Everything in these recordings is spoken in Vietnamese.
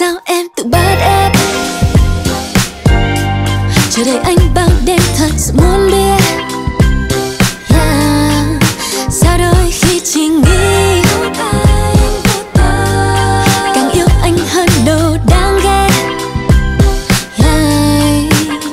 sao em tự bắt ép. Chờ đợi anh bao đêm thật sự muốn biết, yeah. Sao đôi khi chỉ nghĩ càng yêu anh hơn đồ đáng ghét, yeah.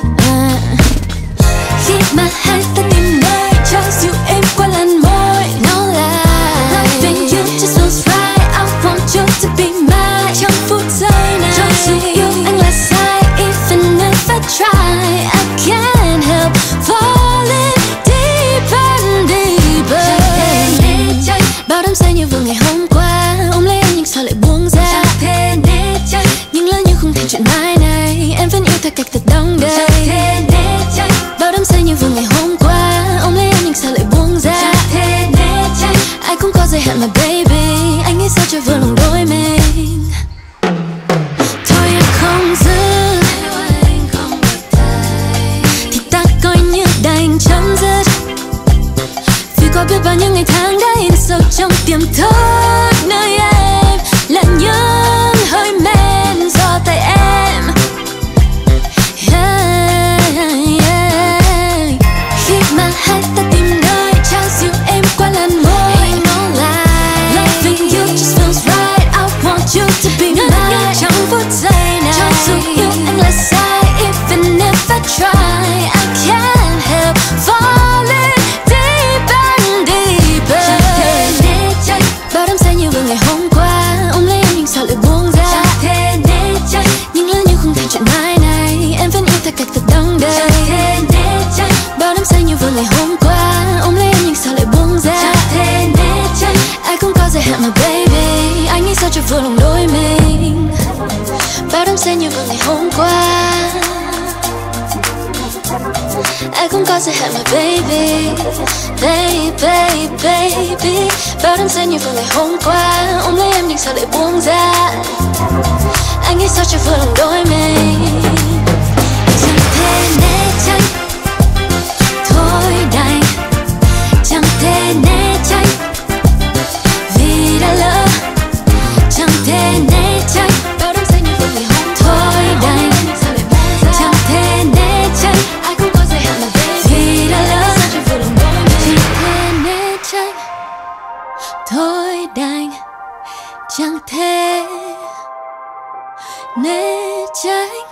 Khi mà hai ta tìm nơi cho dịu em qua làn môi, nó là loving you just feels right. I want you to be mine. Trong phút giây này, cho dù yêu anh là sai, even if I try, I can't help falling deeper, deeper. Bao đắm say như vừa ngày hôm qua, ôm lấy anh nhưng sao lại buông ra. Chẳng thể né tránh, nhưng lỡ như không thành chuyện mai này, em vẫn yêu theo cách thật đong đầy. Chẳng thể né tránh, bao đắm say như vừa ngày hôm qua, ôm lấy anh nhưng sao lại buông ra. Chẳng thể né tránh, ai cũng có giới hạn mà baby, anh nghĩ sao cho vừa lòng đôi mình. Thôi em không giữ, thì ta coi như đành chấm dứt. Vì qua biết bao nhiêu ngày tháng đã in sâu trong tiềm thức, nơi em là những hơi men do tại em, yeah, yeah. Khi mà hai ta tìm nơi trao dịu em qua làn môi, nó là loving you just feels right. I want you to be mine. Trong phút giây này, cho dù yêu anh là sai, even if I try, I can't help falling deeper, deeper. Chẳng thể né tránh, bao đắm say như vừa ngày hôm qua, ôm lấy anh nhưng sao lại buông ra. Chẳng thể né tránh, nhưng lỡ như không thành chuyện mai này, em vẫn yêu theo cách thật đong đầy. Chẳng thể né tránh, bao đắm say như vừa ngày hôm qua, ôm lấy anh nhưng sao lại buông ra. Chẳng thể né tránh, ai cũng có giới hạn mà baby, anh nghĩ sao cho vừa lòng đôi mình. Bao đắm say như vừa ngày hôm qua, ai cũng có giới hạn mà baby, baby, baby. Bao đắm say như vừa ngày hôm qua, ôm lấy em nhưng sao lại buông ra. Anh nghĩ sao cho vừa lòng đôi mình. Chẳng thể né tránh, thôi đành. Chẳng thể né tránh, vì đã lỡ. Chẳng thể né tránh, bao đắm say như vừa ngày hôm thôi đành. Chẳng thể né tránh, ai cũng có giới hạn mà baby, vì đã lỡ. Chẳng thể né tránh, thôi đành. Chẳng thể né tránh.